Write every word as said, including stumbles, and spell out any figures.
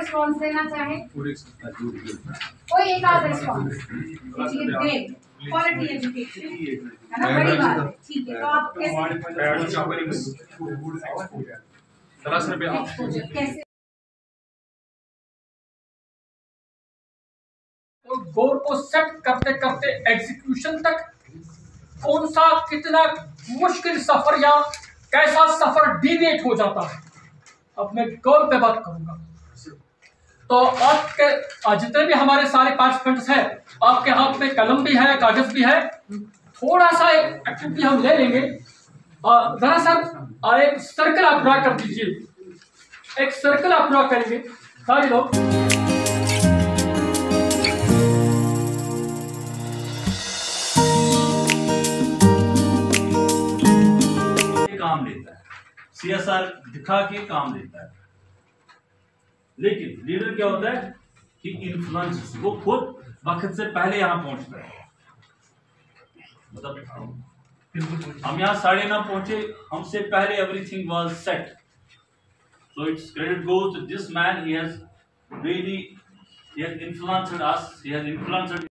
Response देना चाहे, कोई एक आध रिस्पॉन्स। ग्रेट, क्वालिटी एजुकेशन है ना, बड़ी बात है। ठीक है, तो आप कैसे कैसे तो गोल को सेट करते करते एग्जीक्यूशन तक कौन सा कितना मुश्किल सफर या कैसा सफर डिविएट हो जाता है, अब मैं गोल पे बात करूंगा। तो आपके जितने भी हमारे सारे पार्टिसिपेंट्स हैं, आपके हाथ में कलम भी है, कागज भी है। थोड़ा सा एक एक्टिविटी हम ले लेंगे। जरा सर एक सर्कल आप ड्रा कर दीजिए, एक सर्कल आप ड्रा करेंगे सारे लोग। काम लेता है, सीएसआर दिखा के काम लेता है, लेकिन लीडर क्या होता है कि इन्फ्लुएंस, वो खुद वक्त से पहले यहां पहुंचता है। मतलब हम यहां साढ़े नौ पहुंचे, हमसे पहले everything was set, so it's credit goes to this man, he has really he has influenced us, he has influenced